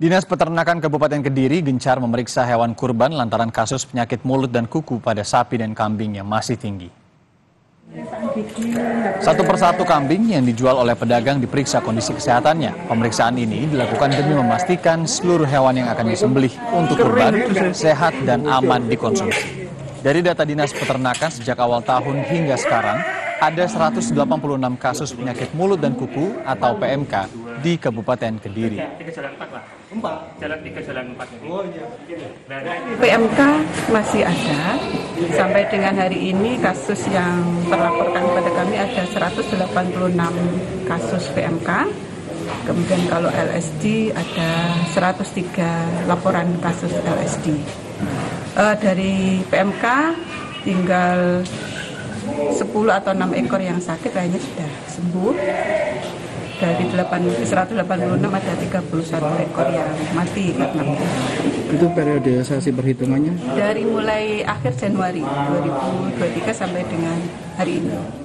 Dinas Peternakan Kabupaten Kediri gencar memeriksa hewan kurban lantaran kasus penyakit mulut dan kuku pada sapi dan kambing yang masih tinggi. Satu persatu kambing yang dijual oleh pedagang diperiksa kondisi kesehatannya. Pemeriksaan ini dilakukan demi memastikan seluruh hewan yang akan disembelih untuk kurban sehat dan aman dikonsumsi. Dari data Dinas Peternakan sejak awal tahun hingga sekarang, ada 186 kasus penyakit mulut dan kuku atau PMK di Kabupaten Kediri. PMK masih ada, sampai dengan hari ini kasus yang terlaporkan kepada kami ada 186 kasus PMK. Kemudian kalau LSD ada 103 laporan kasus LSD. Dari PMK tinggal 10 atau 6 ekor yang sakit lainnya sudah sembuh. Dari 186 ada 31 ekor yang mati karena itu periodisasi perhitungannya? Dari mulai akhir Januari 2023 sampai dengan hari ini.